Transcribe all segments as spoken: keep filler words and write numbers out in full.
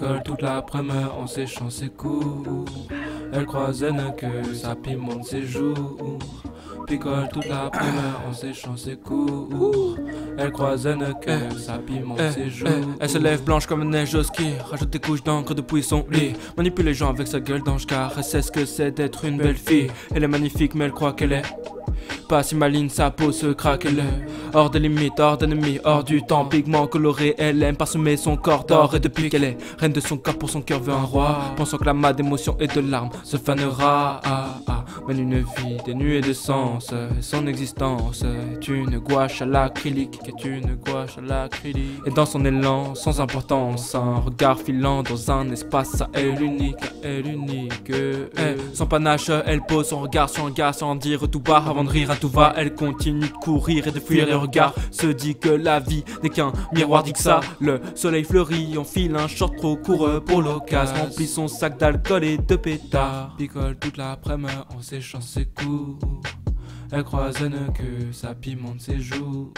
Picole toute l'après-midi en séchant ses coups. Elle croisenne que ça pimente ses joues. Picole toute l'après-midi en séchant ses coups. Elle croisenne que ça pimente eh, ses joues. eh, Elle se lève blanche comme neige au ski. Rajoute des couches d'encre depuis son lit. Manipule les gens avec sa gueule d'ange car elle sait ce que c'est d'être une belle fille. Elle est magnifique mais elle croit qu'elle est pas si maligne, sa peau se craque, elle est hors des limites, hors d'ennemis, hors du temps. Pigment coloré, elle aime parsemer son corps d'or. Et depuis qu'elle est reine de son corps, pour son cœur veut un roi. Pensant que l'amas d'émotions et de larmes se fanera. Ah, ah, mène une vie dénuée de sens. Et son existence est une gouache à l'acrylique, est une gouache à l'acrylique. Et dans son élan, sans importance, un regard filant dans un espace à elle unique, à elle unique. Eh, sans panache, elle pose son regard sur un gars sans dire tout bas. Avant de rire à tout va, elle continue de courir et de fuir les regards. Se dit que la vie n'est qu'un miroir, dit que ça. Le soleil fleurit, enfile un short trop court pour l'occasion. Remplit son sac d'alcool et de pétards. Picole toute l'après-midi en séchant ses coups. Elle croisenne que ça pimente ses joues.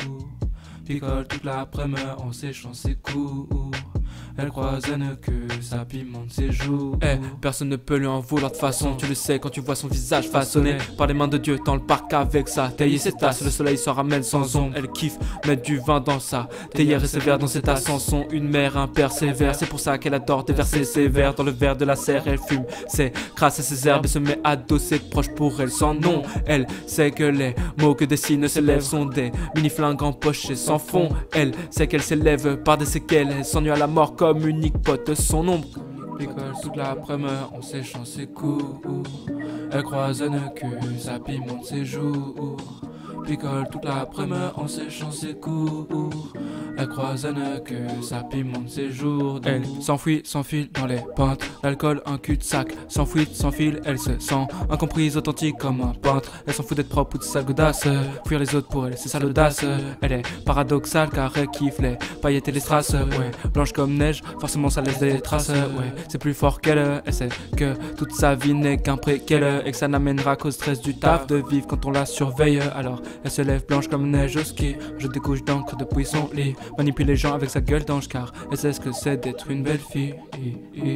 Picole toute l'après-midi en séchant ses coups. Elle croisenne que ça pimente ses joues. Eh, personne ne peut lui en vouloir de façon. Tu le sais quand tu vois son visage façonné par les mains de Dieu dans le parc avec sa théière et ses tasses. Le soleil s'en ramène sans ombre. Elle kiffe mettre du vin dans sa théière et sévère dans ses tasses. Sanson, une mère, un père sévère. C'est pour ça qu'elle adore déverser ses verres dans le verre de la serre. Elle fume ses crasses et ses herbes et se met à dosser de proches pour elle sans nom. Elle sait que les mots que dessinent ses lèvres sont des mini-flingues empochés sans fond. Elle sait qu'elle s'élève par des séquelles. Elle s'ennuie à la mort comme unique pote son ombre. Picole toute l'après-midi en séchant ses coups. Elle croisenne que ça pimente ses joues. Picole toute l'après-midi en séchant ses coups. Elle croisenne que ça pimente ses jours. Elle s'enfuit, s'enfile dans les pentes. L'alcool, un cul-de-sac. Sans fuite, sans fil, elle se sent incomprise, authentique comme un peintre. Elle s'en fout d'être propre ou de sale godasse. Fuir les autres pour elle, c'est ça l'audace. Elle est paradoxale car elle kiffe les paillettes et les strass. Ouais, blanche comme neige, forcément ça laisse des traces. Ouais, c'est plus fort qu'elle. Elle sait que toute sa vie n'est qu'un préquel et que ça n'amènera qu'au stress du taf de vivre quand on la surveille. Alors elle se lève blanche comme neige au ski. Je des couches d'encre depuis son lit. Manipule les gens avec sa gueule d'ange car elle sait ce que c'est d'être une belle fille. Elle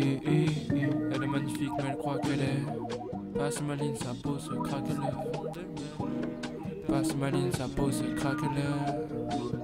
est magnifique mais elle croit qu'elle est pas si maligne, sa peau se craque. Pas si maligne, sa peau se craque.